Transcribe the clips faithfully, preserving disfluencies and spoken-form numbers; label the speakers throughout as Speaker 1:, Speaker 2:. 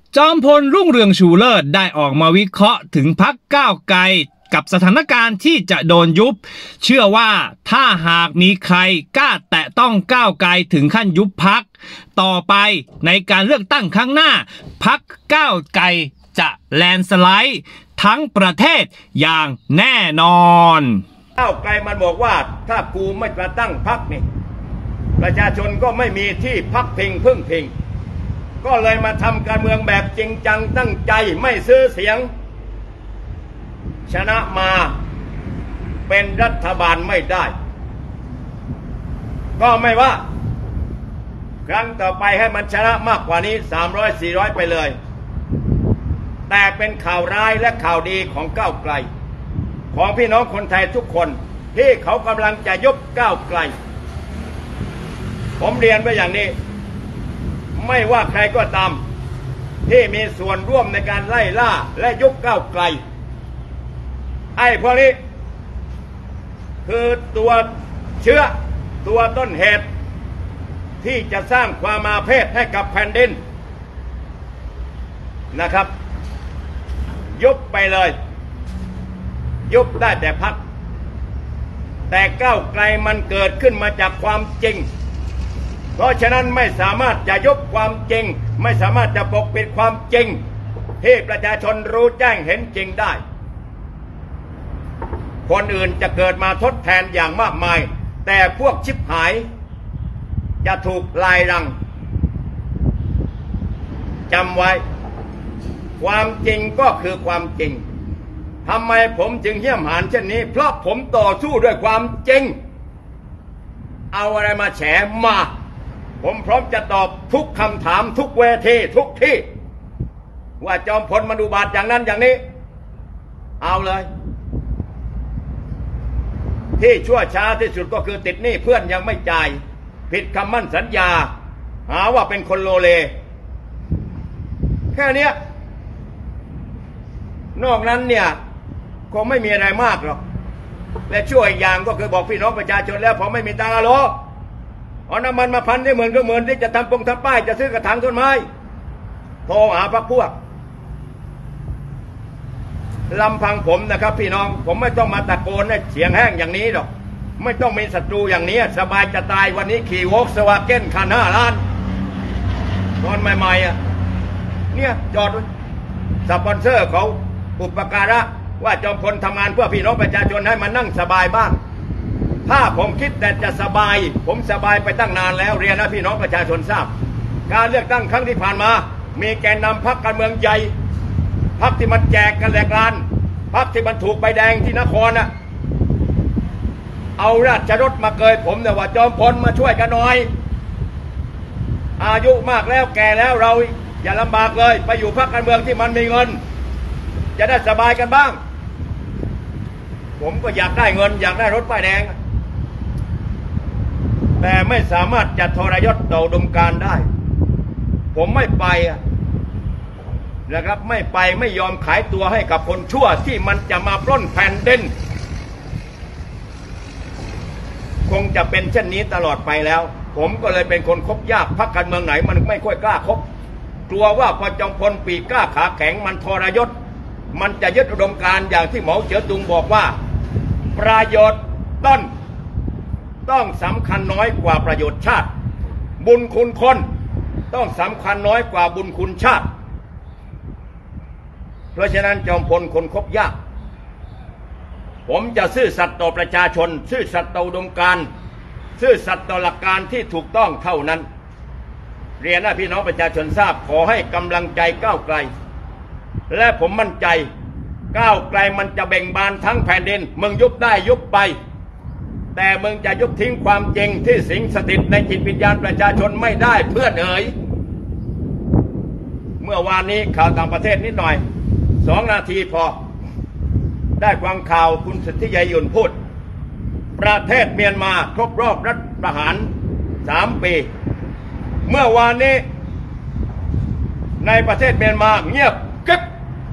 Speaker 1: จอมพลรุ่งเรืองชูเลิศได้ออกมาวิเคราะห์ถึงพรรคก้าวไกลกับสถานการณ์ที่จะโดนยุบเชื่อว่าถ้าหากมีใครกล้าแตะต้องก้าวไกลถึงขั้นยุบพรรคต่อไปในการเลือกตั้งครั้งหน้าพรรคก้าวไกลจะแลนสไลด์ทั้งประเทศอย่างแน่นอน
Speaker 2: ก้าวไกลมันบอกว่าถ้ากูไม่มาตั้งพรรคนี่ประชาชนก็ไม่มีที่พักพิงพึ่งพิงก็เลยมาทำการเมืองแบบจริงจังตั้งใจไม่ซื้อเสียงชนะมาเป็นรัฐบาลไม่ได้ก็ไม่ว่าครั้งต่อไปให้มันชนะมากกว่านี้สามร้อย สี่ร้อยไปเลยแต่เป็นข่าวร้ายและข่าวดีของก้าวไกลของพี่น้องคนไทยทุกคนที่เขากำลังจะยุบก้าวไกลผมเรียนไว้อย่างนี้ไม่ว่าใครก็ตามที่มีส่วนร่วมในการไล่ล่าและยุบก้าวไกลไอ้พวกนี้คือตัวเชื้อตัวต้นเหตุที่จะสร้างความอาเพศให้กับแผ่นดินนะครับยุบไปเลยยุบได้แต่พักแต่ก้าวไกลมันเกิดขึ้นมาจากความจริงเพราะฉะนั้นไม่สามารถจะยุบความจริงไม่สามารถจะปกปิดความจริงที่ประชาชนรู้แจ้งเห็นจริงได้คนอื่นจะเกิดมาทดแทนอย่างมากมายแต่พวกชิบหายจะถูกลายรังจำไว้ความจริงก็คือความจริงทำไมผมจึงเหี้ยมหาญเช่นนี้เพราะผมต่อสู้ด้วยความจริงเอาอะไรมาแฉมาผมพร้อมจะตอบทุกคำถามทุกเวทีทุกที่ว่าจอมพลมันอุบาทอย่างนั้นอย่างนี้เอาเลยที่ชั่วช้าที่สุดก็คือติดหนี้เพื่อนยังไม่จ่ายผิดคำมั่นสัญญาหาว่าเป็นคนโลเลแค่นี้นอกนั้นเนี่ยคงไม่มีอะไรมากหรอกและช่วยอีกอย่างก็คือบอกพี่น้องประชาชนแล้วพอไม่มีตังค์อะโลเอาน้ำมันมาพันได้หมื่นก็หมื่นที่จะทำปงทำป้ายจะซื้อกระถางต้นไม้โทรหาพรรคพวกลำพังผมนะครับพี่น้องผมไม่ต้องมาตะโกนให้เสียงแห้งอย่างนี้หรอกไม่ต้องมีศัตรูอย่างนี้สบายจะตายวันนี้ขี่วอล์กสวาเก้นคันห้าล้านตอนใหม่ๆอ่ะเนี่ยจอดสปอนเซอร์เขาอุปการะว่าจอมพลทำงานเพื่อพี่น้องประชาชนให้มานั่งสบายบ้างถ้าผมคิดแต่จะสบายผมสบายไปตั้งนานแล้วเรียนนะพี่น้องประชาชนทราบการเลือกตั้งครั้งที่ผ่านมามีแกนนำพรรคการเมืองใหญ่พรรคที่มันแจกกันแหลกลานพรรคที่มันถูกใบแดงที่นครน่ะเอาราชรถมาเกยผมเนี่ยว่าจอมพลมาช่วยกันหน่อยอายุมากแล้วแก่แล้วเราอย่าลำบากเลยไปอยู่พรรคการเมืองที่มันมีเงินจะได้สบายกันบ้างผมก็อยากได้เงินอยากได้รถป้ายแดงแต่ไม่สามารถจะทรยศต่ออุดมการณ์ได้ผมไม่ไปนะครับไม่ไปไม่ยอมขายตัวให้กับคนชั่วที่มันจะมาปล้นแผ่นดินคงจะเป็นเช่นนี้ตลอดไปแล้วผมก็เลยเป็นคนคบยากพรรคการเมืองไหนมันไม่ค่อยกล้าคบกลัวว่าพอจอมพลปีกล้าขาแข็งมันทรยศมันจะยึดอุดมการณ์อย่างที่เหมาเจ๋อตุงบอกว่าประโยชน์ต้นต้องสำคัญน้อยกว่าประโยชน์ชาติบุญคุณคนต้องสำคัญน้อยกว่าบุญคุณชาติเพราะฉะนั้นจอมพลคนคบยากผมจะซื่อสัตย์ต่อประชาชนซื่อสัตย์ต่ออุดมการณ์ซื่อสัตย์ต่อหลักการที่ถูกต้องเท่านั้นเรียนให้พี่น้องประชาชนทราบขอให้กำลังใจก้าวไกลและผมมั่นใจก้าวไกลมันจะเบ่งบานทั้งแผ่นดินมึงยุบได้ยุบไปแต่มึงจะยุบทิ้งความจริงที่สิงสถิตในจิตวิญญาณประชาชนไม่ได้เพื่อนเอ๋ยเมื่อวานนี้ข่าวต่างประเทศนิดหน่อยสองนาทีพอได้ฟังข่าวคุณสุทธิชัยหยุ่นพูดประเทศเมียนมาครบรอบรัฐประหารสามปีเมื่อวานนี้ในประเทศเมียนมาเงียบกริบ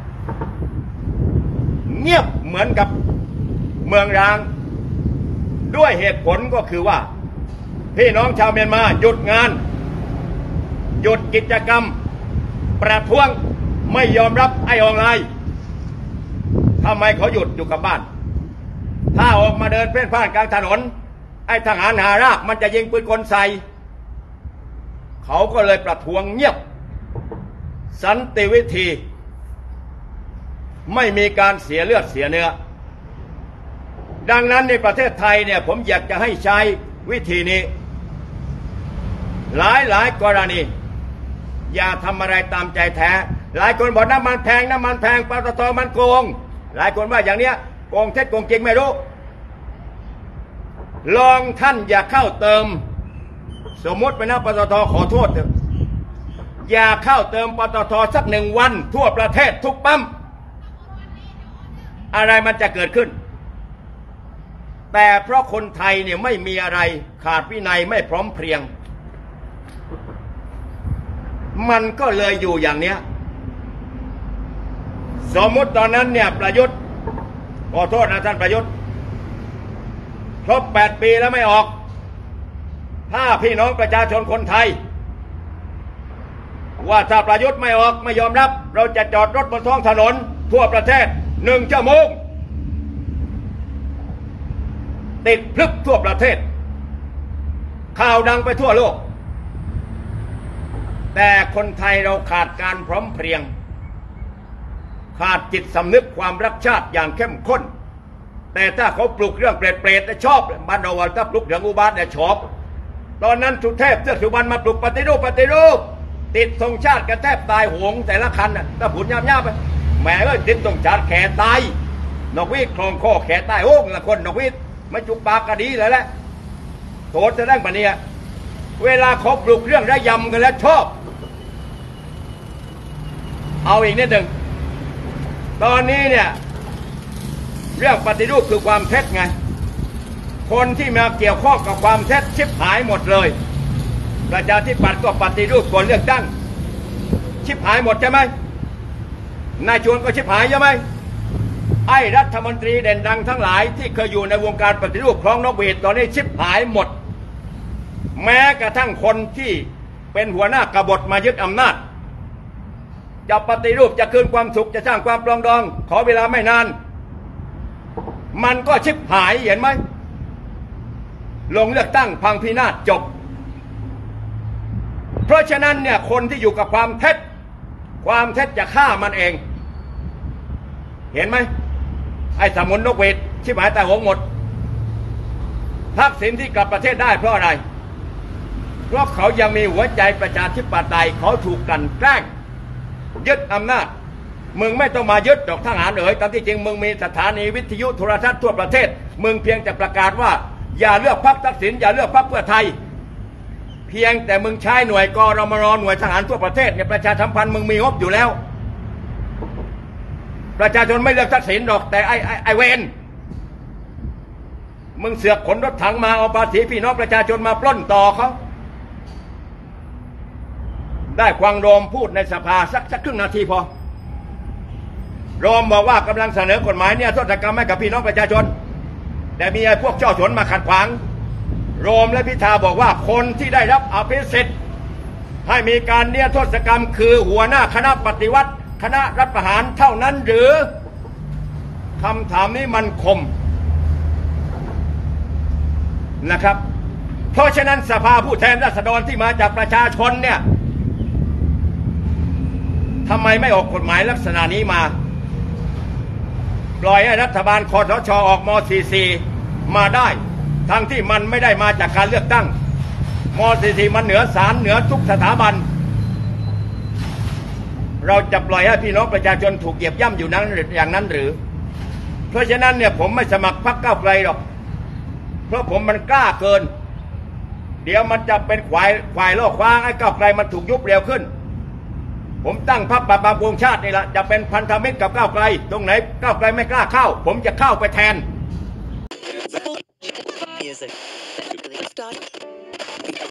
Speaker 2: เงียบเหมือนกับเมืองร้างด้วยเหตุผลก็คือว่าพี่น้องชาวเมียนมาหยุดงานหยุดกิจกรรมประท้วงไม่ยอมรับไอ้ออนไลน์ทำไมเขาหยุดอยู่กับบ้านถ้าออกมาเดินเพ่นพ่านกลางถนนไอ้ทหารหารากมันจะยิงปืนกลใส่เขาก็เลยประท้วงเงียบสันติวิธีไม่มีการเสียเลือดเสียเนื้อดังนั้นในประเทศไทยเนี่ยผมอยากจะให้ใช้วิธีนี้หลายหลายกรณีอย่าทำอะไรตามใจแท้หลายคนบอกน้ำมันแพงน้ำมันแพงปตท.มันโกงหลายคนว่าอย่างเนี้ยโกงเท็จโกงจริงไม่รู้ลองท่านอย่าเข้าเติมสมมติไปนะปตท.ขอโทษเถอะอย่าเข้าเติมปตท.สักหนึ่งวันทั่วประเทศทุกปั๊มอะไรมันจะเกิดขึ้นแต่เพราะคนไทยเนี่ยไม่มีอะไรขาดวินัยไม่พร้อมเพรียงมันก็เลยอยู่อย่างเนี้ยสมมติตอนนั้นเนี่ยประยุทธ์ขอโทษนะท่านประยุทธ์ครบแปดปีแล้วไม่ออกถ้าพี่น้องประชาชนคนไทยว่าถ้าประยุทธ์ไม่ออกไม่ยอมรับเราจะจอดรถบนท้องถนนทั่วประเทศหนึ่งชั่วโมงติดพลึบทั่วประเทศข่าวดังไปทั่วโลกแต่คนไทยเราขาดการพร้อมเพรียงขาดจิตสำนึกความรักชาติอย่างเข้มข้นแต่ถ้าเขาปลุกเรื่องเปรตๆจะชอบบ้านเราถ้าปลุกเรื่องอุบาทเนี่ยชอบตอนนั้นสุเทพเทือกสุบรรณมาปลุกปฏิรูปปฏิรูปติดธงชาติกันแทบตายหงแต่ละคันน่ะถ้าผุนยาบๆไปแหมเอ้ยติดธงชาติแขนตายนกวิคลองคอแขนตายโอ้ละคนนกวิไม่จุกปากก็ดีแล้วแหละโทษจะได้ปะเนี่ยเวลาเขาปลุกเรื่องระยำกันแล้วชอบเอาอีกนิดหนึ่งตอนนี้เนี่ยเรื่องปฏิรูปคือความเท็จไงคนที่มาเกี่ยวข้องกับความเท็จชิบหายหมดเลยประชาธิปัตย์ก็ปฏิรูปก่อนเลือกตั้งชิบหายหมดใช่ไหมนายชวนก็ชิบหายใช่ไหมไอ้รัฐมนตรีเด่นดังทั้งหลายที่เคยอยู่ในวงการปฏิรูปคลองนกหวีดตอนนี้ชิบหายหมดแม้กระทั่งคนที่เป็นหัวหน้ากบฏมายึดอำนาจจะปฏิรูปจะคืนความสุขจะสร้างความปรองดองขอเวลาไม่นานมันก็ชิบหายเห็นไหมลงเลือกตั้งพังพินาศจบเพราะฉะนั้นเนี่ยคนที่อยู่กับความเท็จความเท็จจะฆ่ามันเองเห็นไหมไอ้สมุนนกเวทชิบหายแต่หงหมดทักษิณที่กลับประเทศได้เพราะอะไรเพราะเขายังมีหัวใจประชาธิปไตยเขาถูกกลั่นแกล้งยึดอำนาจมึงไม่ต้องมายึดดอกทหารเอ๋ยตามที่จริงมึงมีสถานีวิทยุโทรทัศน์ทั่วประเทศมึงเพียงแต่ประกาศว่าอย่าเลือกพรรคทักษิณอย่าเลือกพรรคเพื่อไทยเพียงแต่มึงใช้หน่วยกรมรหน่วยทหารทั่วประเทศเนี่ยประชาสัมพันธ์มึงมีงบอยู่แล้วประชาชนไม่เลือกทักษิณหรอกแต่ไอ้ไอ้ไอ้เวนมึงเสือกขนรถถังมาเอาภาษีพี่น้องประชาชนมาปล้นต่อเขาได้ควังโรมพูดในสภาสักสักครึ่งนาทีพอโรมบอกว่ากำลังเสนอกฎหมายเนี่ยโทษกรรมให้กับพี่น้องประชาชนแต่มีไอ้พวกเจ้าชนมาขัดขวางโรมและพิธาบอกว่าคนที่ได้รับอภิสิทธิ์ให้มีการเนี่ยโทษกรรมคือหัวหน้าคณะปฏิวัติคณะรัฐประหารเท่านั้นหรือคำถามนี้มันคมนะครับเพราะฉะนั้นสภาผู้แทนราษฎรที่มาจากประชาชนเนี่ยทำไมไม่ออกกฎหมายลักษณะนี้มาปล่อยให้รัฐบาลคสช.ออกม.สี่สิบสี่มาได้ทั้งที่มันไม่ได้มาจากการเลือกตั้งม.สี่สิบสี่มันเหนือศาลเหนือทุกสถาบันเราจะปล่อยให้พี่น้องประชาชนถูกเหยียบย่ำอยู่นั้นอย่างนั้นหรือเพราะฉะนั้นเนี่ยผมไม่สมัครพรรคก้าวไกลหรอกเพราะผมมันกล้าเกินเดี๋ยวมันจะเป็นควายควายโลกคว้างไอ้ก้าวไกลมันถูกยุบเร็วขึ้นผมตั้งพรรคปราบปรามโกงชาตินี่แหละจะเป็นพันธมิตรกับก้าวไกลตรงไหนก้าวไกลไม่กล้าเข้าผมจะเข้าไปแทน